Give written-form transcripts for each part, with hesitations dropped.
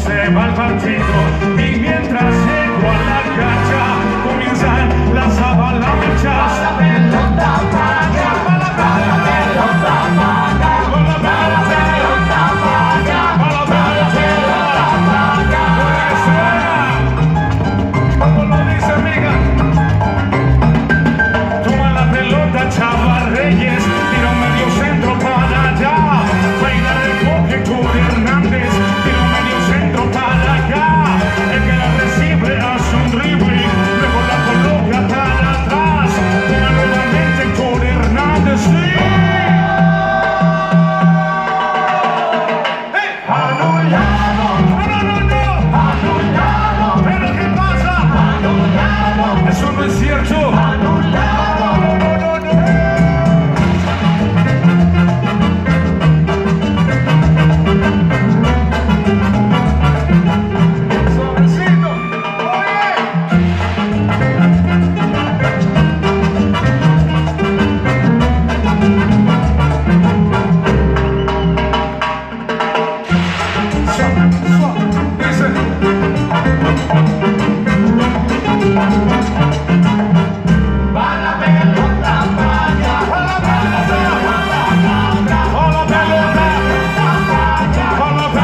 se va el partido y mientras llego a la cancha comienzan las avalanchas. La pelota paga, la pelota paga, la pelota paga, la pelota paga. Como lo dice amiga, toma la pelota Chava Reyes, tira un medio centro para allá, baila recoge con Hernández, tira un medio centro para acá, el que la recibe hace un dribbling, luego la coloca para atrás, tira nuevamente con Hernández, sí. Anulado, anulado, ¿Pero qué pasa? anulado, Eso no es cierto. anulado. Suavecito. Oye. Dice. Va la pelota paga, ¡A la pelota! ¡A la pelota! ¡A la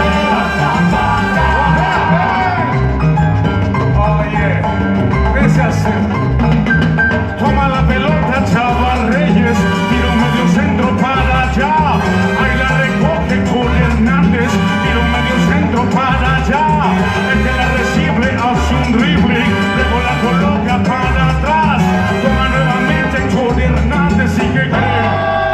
pelota! Oye, ese así. Toma la pelota Chava Reyes, tira un medio centro para allá, ahí la recoge con Hernández, tira un medio centro para allá, el que la recibe hace un dribbling, luego la coloca para atrás, toma nuevamente con Hernández y que cree,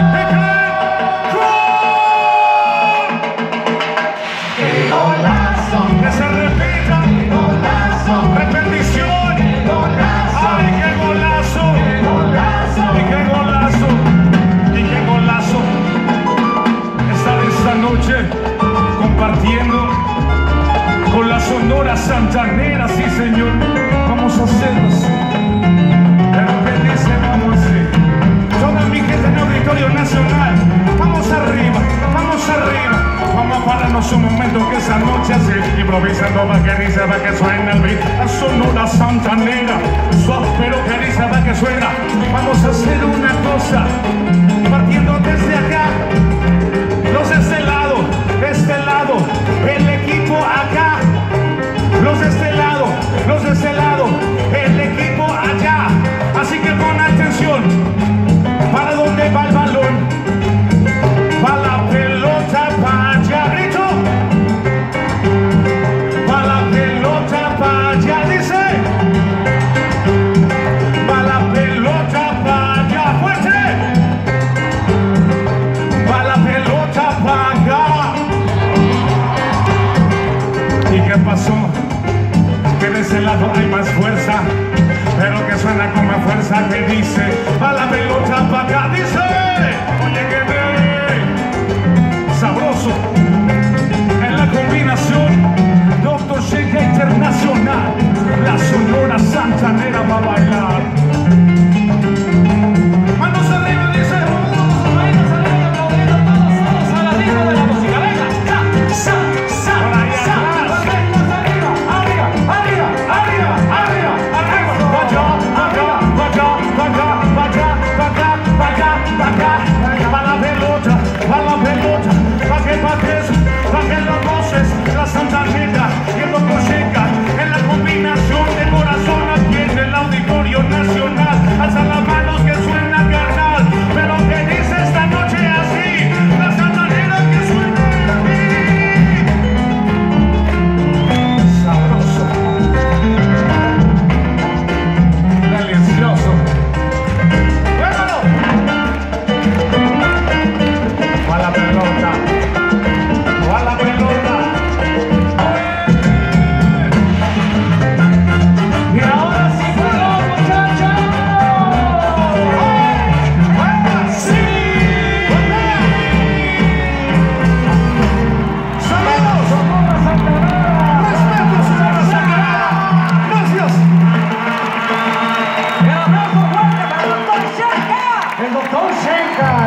¡qué golazo! que se repita, ¡Qué golazo! repetición, ¡Qué golazo! ¡ay qué golazo! ¡Qué golazo! ¡Y qué golazo! ¡Y qué golazo! Estar esta noche compartiendo con la Sonora Santanera, sí señor. Vamos a hacerlos. Pero que dice, vamos así. Toda mi gente en el Auditorio Nacional. Vamos arriba, vamos arriba. Vamos a pararnos un momento que esa noche así improvisando va que dice, va que suena el beat. La Sonora Santanera, suave pero que dice, va que suena. Vamos a hacer una cosa, partiendo desde acá. Los de este lado, el equipo acá. Los de este lado, el equipo allá. Así que pon atención. ¿Para dónde va el balón? Va la pelota para allá, grito. Va la pelota para allá, dice. Va la pelota para allá, fuerte. Va la pelota para acá. ¿Y qué pasó? Que de ese lado hay más fuerza, pero que suena con más fuerza que dice, va la pelota para acá, dice, oye que ve, sabroso, en la combinación, Dr. Shenka Internacional, la Sonora Santanera va a bailar. Manos arriba, dice, Manos arriba y aplaudiendo todos a la ritmo de la música. Venga, por ahí atrás. palmas arriba, arriba, arriba, arriba, arriba, arriba. Va la pelota, pa' que pates, pa' que lo goces, la Santanera y el Dr. Shenka, en la combinación de corazón aquí en el Auditorio Nacional, alza las manos que suena carnal, pero que dice esta noche así, la Santanera que suena así. Sabroso, delicioso. Va la pelota, va la pelota. Y ahora sí fueron, muchachos. ¡Sí! ¡Saludos! Sonora Santanera. ¡Respeto, Sonora Santanera! ¡Gracias! El aplauso fuerte para el Dr. Shenka. El Dr. Shenka.